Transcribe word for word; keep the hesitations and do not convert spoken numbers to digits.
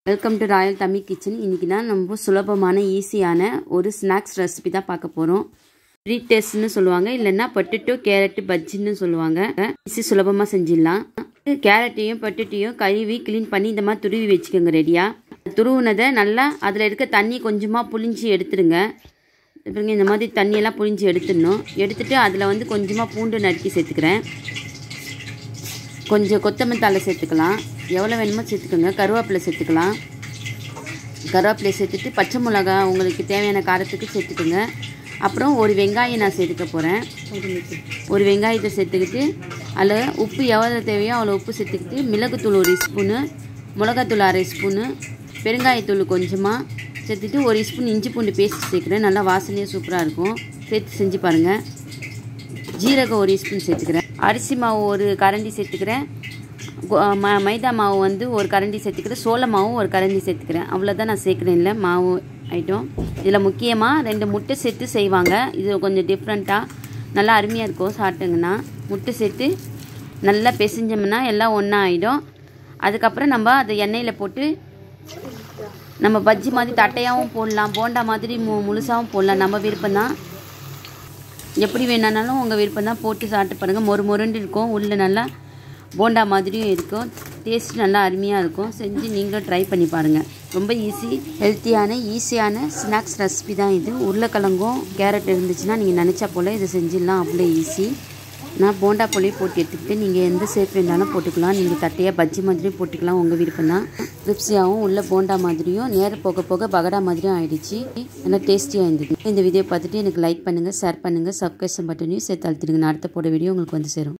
Welcome to royal Tamil kitchen. இன்றைக்கி தான் நம்ம சுலபமான ஈஸியான ஒரு ஸ்நாக்ஸ் ரெசிபி தான் பார்க்க போகிறோம். ஃப்ரீ டேஸ்ட்னு சொல்லுவாங்க, இல்லைன்னா பொட்டேட்டோ கேரட்டு பஜ்ஜின்னு சொல்லுவாங்க. ஈஸி சுலபமாக செஞ்சிடலாம். கேரட்டையும் பொட்டேட்டையும் கழுவி க்ளீன் பண்ணி இந்த மாதிரி துருவி வச்சுக்கோங்க ரெடியாக. துருவுனதை நல்லா அதில் இருக்க தண்ணி கொஞ்சமாக புளிஞ்சு எடுத்துடுங்க. இப்போ இந்த மாதிரி தண்ணியெல்லாம் புளிஞ்சு எடுத்துடணும். எடுத்துகிட்டு அதில் வந்து கொஞ்சமாக பூண்டு நறுக்கி சேர்த்துக்கிறேன். கொஞ்சம் கொத்தமல்லி தழை சேர்த்துக்கலாம், எவ்வளோ வேணுமோ சேர்த்துக்கோங்க. கருவேப்பிலை சேர்த்துக்கலாம். கருவேப்பிலை சேர்த்துட்டு பச்சை மிளகா உங்களுக்கு தேவையான காரத்துக்கு சேர்த்துக்கோங்க. அப்புறம் ஒரு வெங்காயம் நான் சேர்த்துக்க போகிறேன். ஒரு வெங்காயத்தை சேர்த்துக்கிட்டு அதில் உப்பு எவ்வளோ தேவையோ அவ்வளோ உப்பு சேர்த்துக்கிட்டு மிளகுத்தூள் ஒரு ஸ்பூனு, மிளகாத்தூள் அரை ஸ்பூனு, பெருங்காயத்தூள் கொஞ்சமாக சேர்த்துட்டு ஒரு ஸ்பூன் இஞ்சி பூண்டு பேஸ்ட் சேர்க்குறேன். நல்லா வாசனையாக சூப்பராக இருக்கும். சேர்த்து செஞ்சு பாருங்கள். ஜீரகம் ஒரு ஸ்பூன் சேர்த்துக்கிறேன். அரிசி மாவு ஒரு கரண்டி சேர்த்துக்கிறேன். ம மைதா மாவு வந்து ஒரு கரண்டி சேர்த்துக்கிறேன். சோள மாவும் ஒரு கரண்டி சேர்த்துக்கிறேன். அவ்வளோதான் நான் சேர்க்குறேன். இல்லை மாவு ஐட்டம். இதில் முக்கியமாக ரெண்டு முட்டை சேர்த்து செய்வாங்க. இது கொஞ்சம் டிஃப்ரெண்ட்டாக நல்லா அருமையாக இருக்கும். சாப்பிட்டுங்கன்னா முட்டை சேர்த்து நல்லா பிசைஞ்சோம்னா எல்லாம் ஒன்றா ஆகிடும். அதுக்கப்புறம் நம்ம அதை எண்ணெயில் போட்டு நம்ம பஜ்ஜி மாதிரி தட்டையாகவும் போடலாம், போண்டா மாதிரி மு முழுசாகவும் போடலாம். நம்ம விருப்பம் தான். எப்படி வேணாலும் உங்கள் விருப்பம் தான். போட்டு சாப்பிட்டு பாருங்கள். மொறு மொருண்டு இருக்கும். உள்ளே நல்லா போண்டா மாதிரியும் இருக்கும். டேஸ்ட் நல்லா அருமையாக இருக்கும். செஞ்சு நீங்களும் ட்ரை பண்ணி பாருங்கள். ரொம்ப ஈஸி, ஹெல்த்தியான ஈஸியான ஸ்நாக்ஸ் ரெசிபி தான் இது. உருளைக்கிழங்கும் கேரட் இருந்துச்சுன்னா நீங்கள் நினச்சா போல் இதை செஞ்சிடலாம். அவ்வளோ ஈஸி. நான் போண்டா போலேயே போட்டு எடுத்துக்கிட்டு நீங்கள் எந்த ஷேப் வேணாலும் போட்டுக்கலாம். நீங்கள் தட்டையாக பஜ்ஜி மாதிரியும் போட்டுக்கலாம். உங்கள் விருப்பம் தான். கிரிப்ஸியாகவும் உள்ள போண்டா மாதிரியும் நேரம் போக போக பகடா மாதிரியும் ஆகிடுச்சு. நல்லா டேஸ்டியாக இருந்தது. இந்த வீடியோ பார்த்துட்டு எனக்கு லைக் பண்ணுங்கள், ஷேர் பண்ணுங்கள், சப்ஸ்கிரைப் பட்டனையும் சேர்த்து அழுத்திடுங்க. நான் அடுத்த போட வீடியோ உங்களுக்கு வந்து சேரும்.